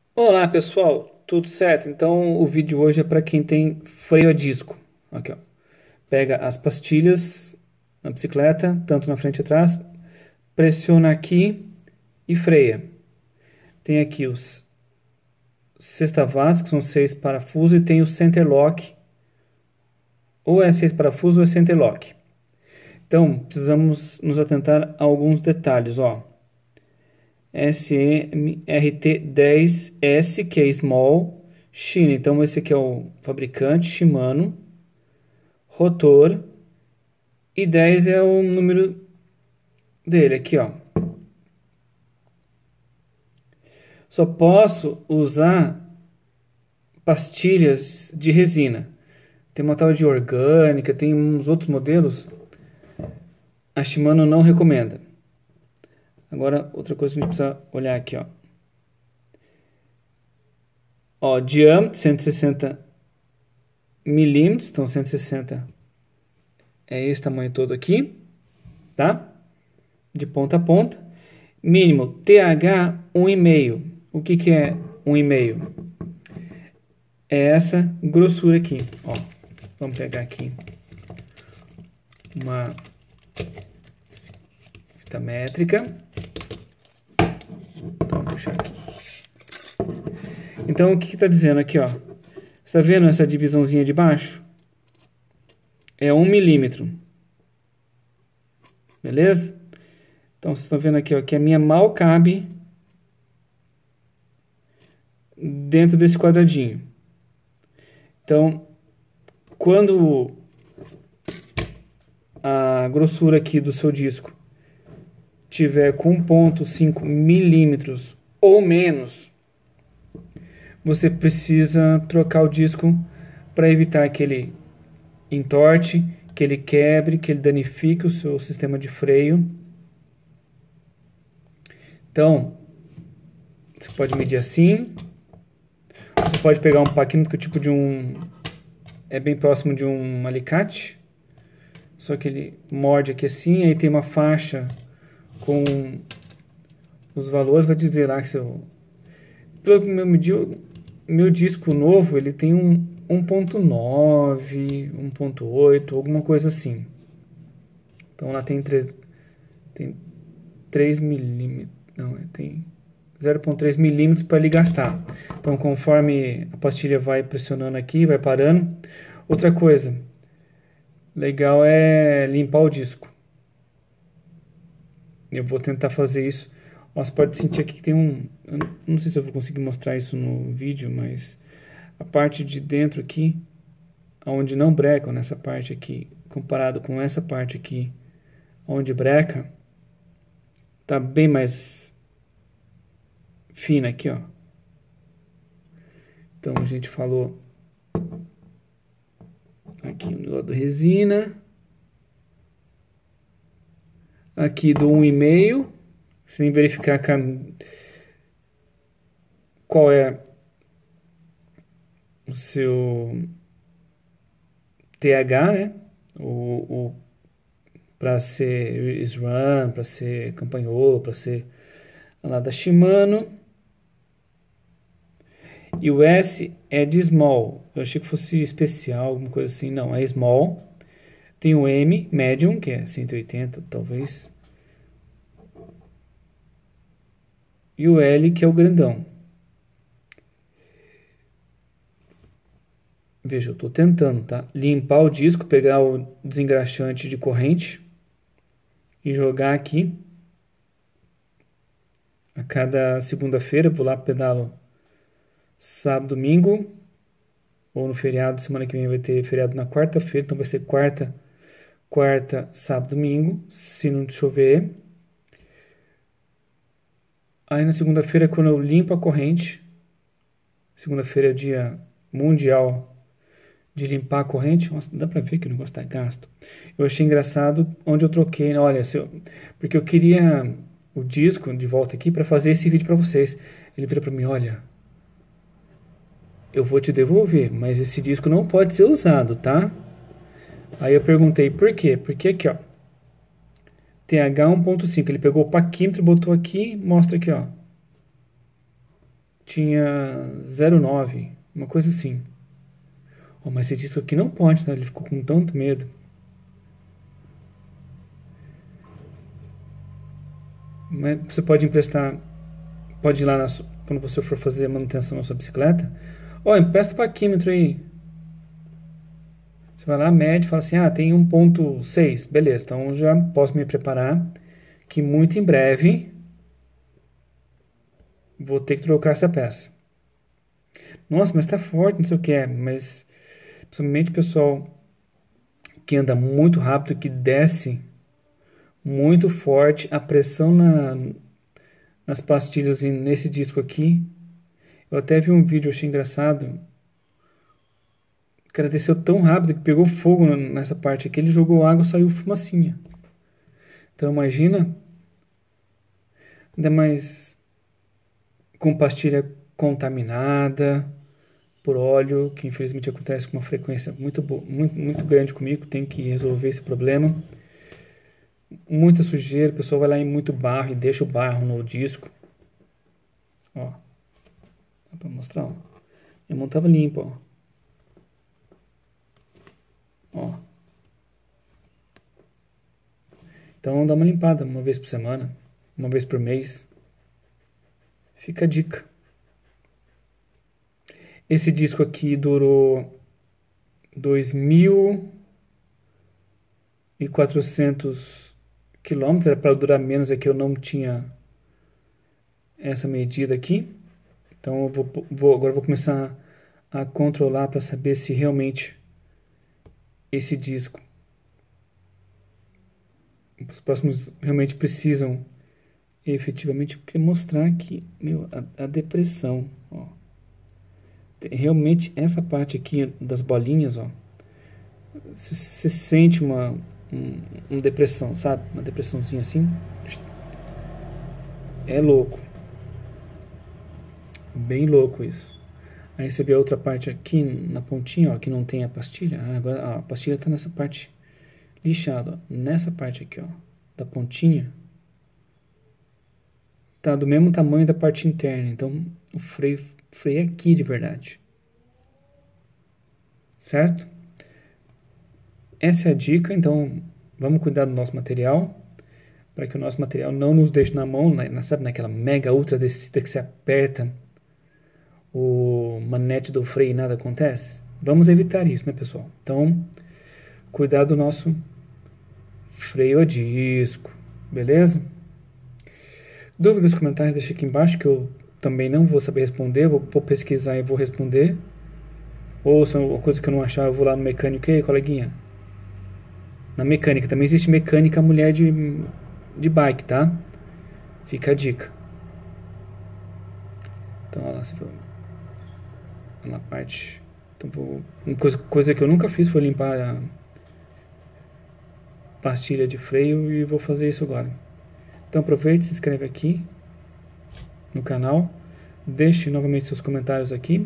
Olá pessoal, tudo certo? Então o vídeo hoje é para quem tem freio a disco. Aqui, ó. Pega as pastilhas na bicicleta, tanto na frente e atrás, pressiona aqui e freia. Tem aqui os sextavas, que são 6 parafusos, e tem o center lock, ou é 6 parafusos ou é center lock. Então precisamos nos atentar a alguns detalhes, ó. SMRT10S, que é small, China. Então esse aqui é o fabricante, Shimano. Rotor, e 10 é o número dele aqui, ó. Só posso usar pastilhas de resina. Tem uma tal de orgânica, tem uns outros modelos. A Shimano não recomenda. Agora, outra coisa que a gente precisa olhar aqui, ó. Ó, diâmetro 160 milímetros, então 160 é esse tamanho todo aqui, tá? De ponta a ponta. Mínimo TH 1,5. O que é 1,5? É essa grossura aqui, ó. Vamos pegar aqui uma fita métrica. Então, vou puxar aqui. Então, o que está dizendo aqui, ó? Você está vendo essa divisãozinha de baixo? É 1 milímetro. Beleza? Então, vocês estão vendo aqui, ó, que a minha mal cabe dentro desse quadradinho. Então, quando a grossura aqui do seu disco tiver com 1,5 milímetros ou menos, você precisa trocar o disco para evitar que ele entorte, que ele quebre, que ele danifique o seu sistema de freio. Então, você pode medir assim. Você pode pegar um paquímetro tipo de um... é bem próximo de um alicate. Só que ele morde aqui assim, aí tem uma faixa com os valores, vai dizer lá que seu... Pelo que meu disco novo, ele tem um 1,9, 1,8, alguma coisa assim. Então lá tem 3 milímetros, não, tem 0,3 milímetros para ele gastar. Então conforme a pastilha vai pressionando aqui, vai parando. Outra coisa legal é limpar o disco. Eu vou tentar fazer isso. Você pode sentir aqui que tem um... Eu não sei se eu vou conseguir mostrar isso no vídeo, mas a parte de dentro aqui, onde não breca, nessa parte aqui, comparado com essa parte aqui, onde breca, tá bem mais fina aqui, ó. Então a gente falou aqui do lado resina, aqui do 1,5, sem verificar qual é o seu TH, né? O para ser SRAM, para ser Campagnolo, para ser lá da Shimano. E o S é de small. Eu achei que fosse especial, alguma coisa assim. Não, é small. Tem o M, medium, que é 180, talvez. E o L, que é o grandão. Veja, eu estou tentando, tá? Limpar o disco, pegar o desengraxante de corrente e jogar aqui. A cada segunda-feira, vou lá, pedalo sábado, domingo, ou no feriado. Semana que vem vai ter feriado na quarta-feira, então vai ser quarta, sábado, domingo, se não chover. Aí na segunda-feira, quando eu limpo a corrente, segunda-feira é dia mundial de limpar a corrente. Nossa, dá pra ver que o negócio tá gasto. Eu achei engraçado onde eu troquei, né? Olha, porque eu queria o disco de volta aqui para fazer esse vídeo para vocês. Ele vira para mim, olha, eu vou te devolver, mas esse disco não pode ser usado, tá? Aí eu perguntei, por quê? Porque aqui, ó, TH 1.5, ele pegou o paquímetro, botou aqui, mostra aqui, ó. tinha 0,9, uma coisa assim. Oh, mas esse disco aqui não pode, né? Ele ficou com tanto medo. Mas você pode emprestar, pode ir lá quando você for fazer a manutenção na sua bicicleta. Ó, empresta o paquímetro aí. Você vai lá, mede, fala assim, tem 1,6, beleza, então já posso me preparar que muito em breve vou ter que trocar essa peça. Nossa, mas tá forte, não sei o que é, mas principalmente o pessoal que anda muito rápido, que desce muito forte, a pressão nas pastilhas e nesse disco aqui. Eu até vi um vídeo, achei engraçado. O cara desceu tão rápido que pegou fogo nessa parte aqui, ele jogou água e saiu fumacinha. Então imagina, ainda mais com pastilha contaminada por óleo, que infelizmente acontece com uma frequência muito grande comigo, tenho que resolver esse problema. Muita sujeira, o pessoal vai lá em muito barro e deixa o barro no disco. Ó, dá pra mostrar, ó. Minha mão tava limpa, ó. Ó. Então dá uma limpada uma vez por semana, uma vez por mês. Fica a dica. Esse disco aqui durou 2.400 quilômetros. Era para durar menos, é que eu não tinha essa medida aqui. Então eu agora vou começar a controlar para saber se realmente esse disco, os próximos realmente precisam efetivamente mostrar que, meu, a depressão, ó. Realmente essa parte aqui das bolinhas, ó, você sente uma depressão, sabe? Uma depressãozinha assim. É louco. Bem louco isso. Aí você vê a outra parte aqui na pontinha, ó, que não tem a pastilha. Agora ó, a pastilha tá nessa parte lixada, ó. Nessa parte aqui, ó, da pontinha, tá do mesmo tamanho da parte interna. Então o freio é aqui de verdade. Certo? Essa é a dica. Então vamos cuidar do nosso material, para que o nosso material não nos deixe na mão, sabe, naquela mega ultra descida que você aperta o manete do freio e nada acontece. Vamos evitar isso, né, pessoal? Então, cuidar do nosso freio a disco, beleza? Dúvidas, comentários, deixa aqui embaixo, que eu também não vou saber responder. Vou pesquisar e vou responder. Ou se é uma coisa que eu não achar, eu vou lá no mecânico. E aí, coleguinha? Na mecânica, também existe mecânica mulher de bike, tá? Fica a dica. Então, olha lá, se for na parte. Então, uma coisa que eu nunca fiz foi limpar a pastilha de freio e vou fazer isso agora. Então aproveite, se inscreve aqui no canal, deixe novamente seus comentários aqui.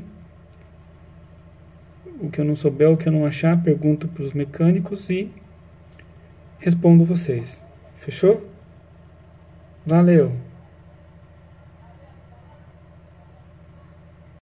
O que eu não souber, o que eu não achar, pergunto para os mecânicos e respondo vocês. Fechou? Valeu!